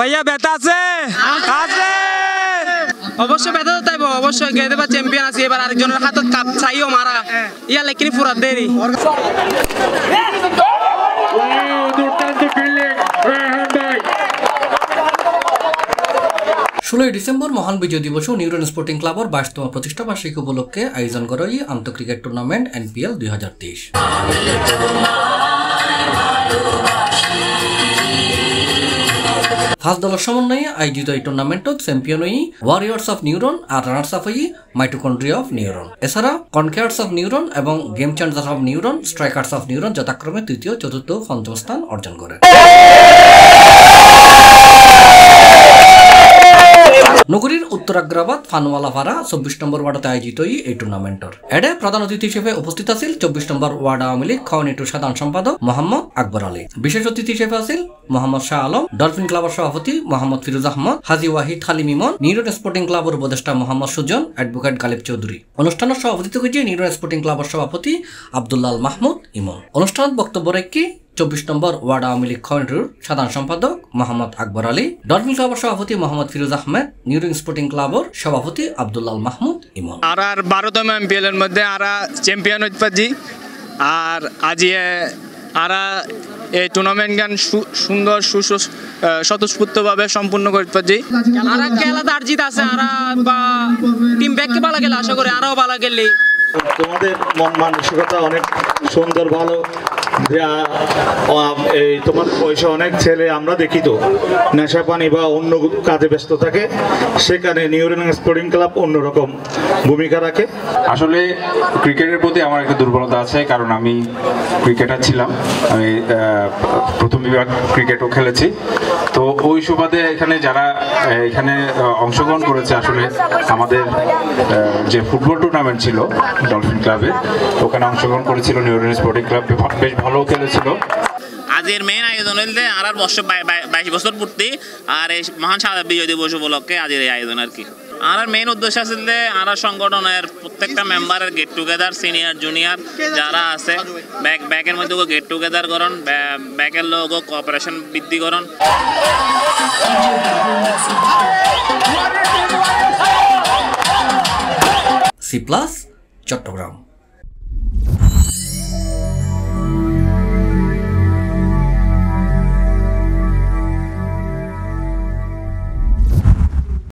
ভাইয়া ব্যথা আছে আছে অবশ্যই ব্যথা তো তাইব অবশ্যই গেতে বা চ্যাম্পিয়ন আছে এবার আরেকজনের হাতত কাপ চাইও মারা ইয়া লেকিন পুরা দেরি ডিসেম্বর মহান বিজয় দিবস ও নিউরন স্পোর্টিং ক্লাবর 22তম প্রতিষ্ঠা বার্ষিকী উপলক্ষে আয়োজন করা এই আন্তঃক্রিকেট টুর্নামেন্ট NPL 2023 ফার্স্ট দলের সমন্বয়ে আয়োজিত এই টুর্নামেন্টত চ্যাম্পিয়ন হই ওয়ারিয়র্স অফ নিউরন আর রানার্স আপ হই মাইটোকন্ড্রিয়া অফ নিউরন এছাড়া কনকেয়ার্স অফ নিউরন এবং game changers of Neuron strikers of Neuron যথাক্রমে তৃতীয় চতুর্থ পঞ্চম স্থান অর্জন করে নগরীর উত্তরাগ্রাবাদ ফানওয়ালাপাড়া 24 নম্বর ওয়ার্ডতে আয়োজিত এই টুর্নামেন্টর এডে প্রধান অতিথি হিসেবে উপস্থিত আছিল 24 নম্বর ওয়ার্ড আওয়ামী লীগ খ-নিটুর সাধারণ সম্পাদক মোহাম্মদ আকবর আলী বিশেষ অতিথি হিসেবে আছিল মোহাম্মদ শাহ আলম ডলফিন ক্লাবের সভাপতি মোহাম্মদ ফিরোজ আহমদ হাজি ওয়াহিদ হালিম ইমন নিউরন স্পোর্টিং ক্লাবের উপদেষ্টা মোহাম্মদ সুজন অ্যাডভোকেট গালিব চৌধুরী অনুষ্ঠানের সভাপতিত্ব করেছেন নিউরন স্পোর্টিং ক্লাবের সভাপতি আব্দুল্লাহ মাহমুদ ইমন অনুষ্ঠানত বক্তব্য রেখে 24 নম্বর ওয়ার্ড আওয়ামী লীগ খ-নিটুর সাধারণ সম্পাদক মোহাম্মদ আকবর আলী ডলফিন ক্লাবের সভাপতি মোহাম্মদ ফিরোজ আহমেদ নিউরন স্পোর্টিং ক্লাবের সভাপতি আব্দুল্লাহ মাহমুদ ইমন আর 12তম MPL এর মধ্যে আরা চ্যাম্পিয়ন হইতে পারছি আর আজিয়ে আরা এই টুর্নামেন্ট গান সুন্দর স্বতঃস্ফূর্তভাবে সম্পূর্ণ করতে পারছি আরা খেলা দার্জিত আছে আরা বা টিম ব্যাককে ভালো গেলে আশা করি আরাও ভালো গেলে তোমাদের মন মানসিকতা অনেক সুন্দর ভালো এই তোমার বয়সে অনেক ছেলে আমরা দেখি তো নেশা পানি বা অন্য কাজে ব্যস্ত থাকে সেখানে নিউরন স্পোর্টিং ক্লাব অন্যরকম ভূমিকা রাখে আসলে ক্রিকেটের প্রতি আমার একটা দুর্বলতা আছে কারণ আমি ক্রিকেটার ছিলাম আমি প্রথম বিভাগ ক্রিকেটও খেলেছি তো ওই সুবাদে এখানে যারা এখানে অংশগ্রহণ করেছে আসলে আমাদের যে ফুটবল টুর্নামেন্ট ছিল ডলফিন ক্লাবে ওখানে অংশগ্রহণ করেছিল নিউরন স্পোর্টিং ক্লাব বেশ ভালো খেলেছিল আজকের মেইন আয়োজন হইলে আর 22 বছর পূর্তি আর এই মহান স্বাধীনতা বিজয় দিবস উপলক্ষে আজকের এই আয়োজন আর কি আর মেইন উদ্দেশ্য আছিল যে আর সংগঠনের প্রত্যেকটা মেম্বারের গেট টুগেদার সিনিয়র জুনিয়র যারা আছে ব্যাকের মধ্যে গেট টুগেদার করুন ব্যাকের লোক কোঅপারেশন বৃদ্ধি করুন Cplus চট্টগ্রাম।